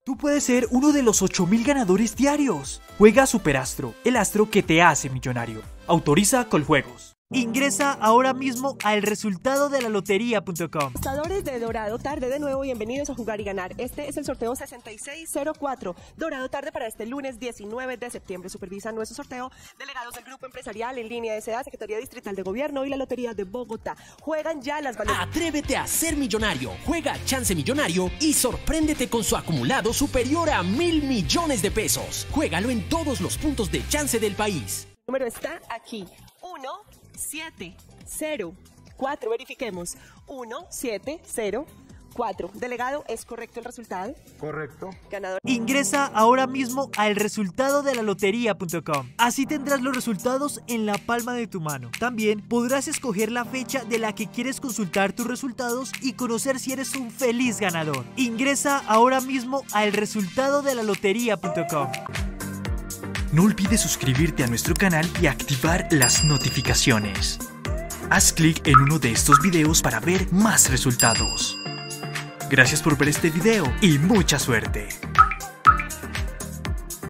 Tú puedes ser uno de los 8.000 ganadores diarios. Juega Superastro, el astro que te hace millonario. Autoriza Coljuegos. Ingresa ahora mismo al resultado de la lotería.com. Apostadores de Dorado Tarde, de nuevo, bienvenidos a Jugar y Ganar. Este es el sorteo 6604. Dorado Tarde para este lunes 19 de septiembre. Supervisan nuestro sorteo delegados del Grupo Empresarial en línea de SEDA, Secretaría Distrital de Gobierno y la Lotería de Bogotá. Juegan ya las balotas. Atrévete a ser millonario. Juega Chance Millonario y sorpréndete con su acumulado superior a 1.000 millones de pesos. Juégalo en todos los puntos de Chance del país. El número está aquí. 1704. Verifiquemos. 1704. Delegado, ¿es correcto el resultado? Correcto. Ganador. Ingresa ahora mismo al resultado de la lotería.com. Así tendrás los resultados en la palma de tu mano. También podrás escoger la fecha de la que quieres consultar tus resultados y conocer si eres un feliz ganador. Ingresa ahora mismo al resultado de la lotería.com. No olvides suscribirte a nuestro canal y activar las notificaciones. Haz clic en uno de estos videos para ver más resultados. Gracias por ver este video y mucha suerte.